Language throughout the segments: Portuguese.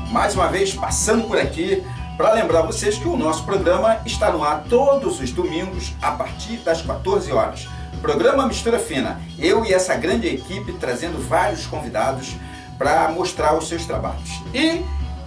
mais uma vez passando por aqui para lembrar vocês que o nosso programa está no ar todos os domingos a partir das 14 horas. Programa Mistura Fina, eu e essa grande equipe trazendo vários convidados para mostrar os seus trabalhos. E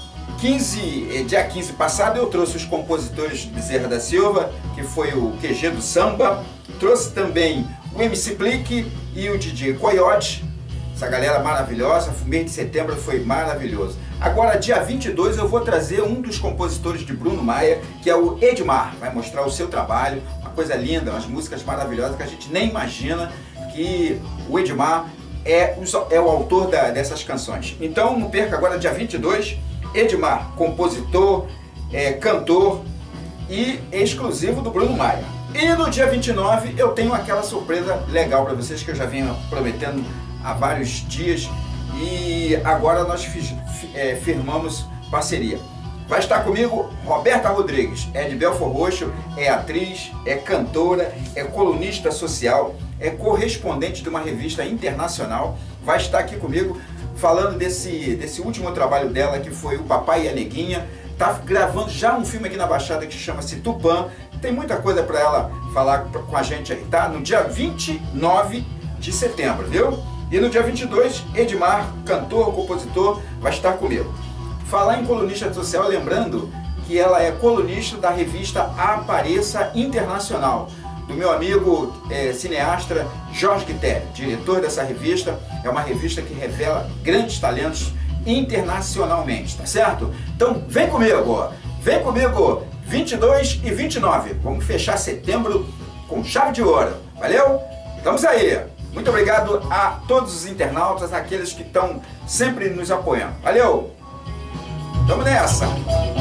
dia 15 passado eu trouxe os compositores Bezerra da Silva, que foi o QG do samba, trouxe também o MC Plique e o DJ Coyote, essa galera maravilhosa. O mês de setembro foi maravilhoso. Agora, dia 22, eu vou trazer um dos compositores de Bruno Maia, que é o Edmar. Vai mostrar o seu trabalho, uma coisa linda, umas músicas maravilhosas que a gente nem imagina que o Edmar é o autor dessas canções. Então, não perca agora, dia 22, Edmar, compositor, cantor e exclusivo do Bruno Maia. E no dia 29, eu tenho aquela surpresa legal para vocês que eu já venho prometendo há vários dias e agora nós firmamos parceria. Vai estar comigo Roberta Rodrigues, é de Belford Roxo, é atriz, é cantora, é colunista social, é correspondente de uma revista internacional. Vai estar aqui comigo falando desse último trabalho dela, que foi O Papai e a Neguinha. Tá gravando já um filme aqui na Baixada que chama-se Tupã. Tem muita coisa para ela falar com a gente aí, tá? No dia 29 de setembro, viu? E no dia 22, Edmar, cantor, compositor, vai estar comigo. Falar em colunista social, lembrando que ela é colunista da revista Apareça Internacional, do meu amigo cineasta Jorge Guittelli, diretor dessa revista. É uma revista que revela grandes talentos internacionalmente, tá certo? Então vem comigo, 22 e 29, vamos fechar setembro com chave de ouro, valeu? Estamos aí! Muito obrigado a todos os internautas, aqueles que estão sempre nos apoiando. Valeu! Vamos nessa!